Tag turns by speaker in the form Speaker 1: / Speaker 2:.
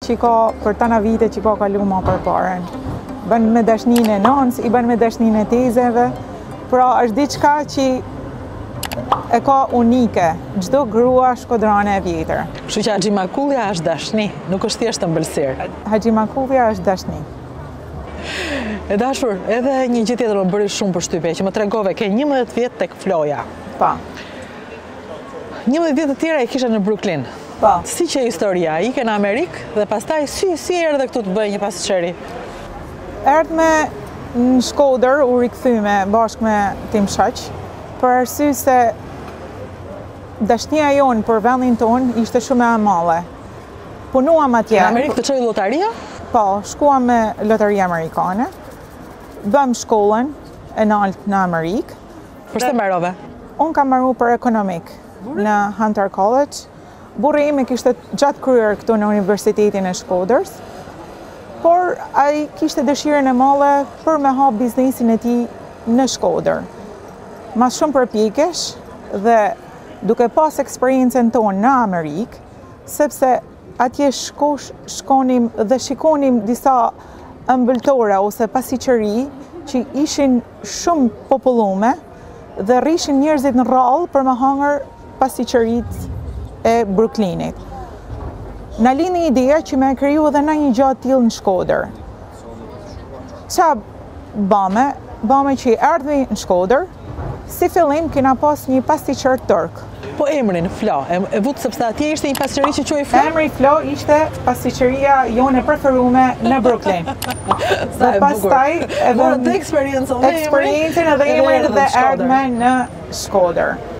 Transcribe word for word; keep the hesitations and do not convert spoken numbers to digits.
Speaker 1: Që ka për tana vite që ka kalu ma për paren. Bën me dashnin e nënës, i bën me dashnin e tezeve, pra është diçka që e ka unike, çdo grua shkodrane e vjetër.
Speaker 2: Kështu që Haxhimakullja është dashni, nuk është thjesht ëmbëlsirë.
Speaker 1: Haxhimakullja është dashni.
Speaker 2: E dashur, edhe një gjë tjetër më bëri shumë përshtypje, që më tregove ke njëmbëdhjetë vjet tek floja.
Speaker 1: Pa.
Speaker 2: njëmbëdhjetë vjet të tjera e kisha në Brooklyn.
Speaker 1: Pa.
Speaker 2: Si që historia, ike në Amerikë dhe pastaj si si erdhe këtu të bëj një pasqëri?
Speaker 1: Erdhë me në Shkodër, u rikthyme bashkë me tim shoq, për arsye se dashnia jonë për vendin tonë ishte shumë e madhe. Punuam atje.
Speaker 2: Në Amerikë të çoj llotaria?
Speaker 1: Po, shkuam me lotari amerikane, bëm shkollën e lartë në Amerikë.
Speaker 2: Përse mbarove?
Speaker 1: Unë kam marru për ekonomik në Hunter College. Burri im e kishte gjatë kryer këtu në Universitetin e Shkodrës, por ai kishte dëshirën e madhe për me hap biznesin e tij në Shkodër. Mas shumë përpjekjesh dhe duke pas eksperiencën tonë në Amerikë, sepse atje shkosh, shkonim dhe shikonim disa ëmbëltore ose pasiqëri që ishin shumë popullume dhe rrishin njerëzit në rrallë për me hangër pasiqëritë e Brooklynit. Na lini ideja që me kriju edhe na një gjatë tillë në Shkodër. Qa bame? Bame që i erdhmi në Shkodër, si fillim kena pas një pastiqër turk.
Speaker 2: Po emrin Flo, e, e vut sepse atje ishte një pasqëri që quhej Flo?
Speaker 1: Emri Flo ishte pastiqëria jone preferume në Brooklyn. Dhe pastaj edhe
Speaker 2: eksperiencën
Speaker 1: eksperiencën edhe emrin dhe erdhme në Shkodër.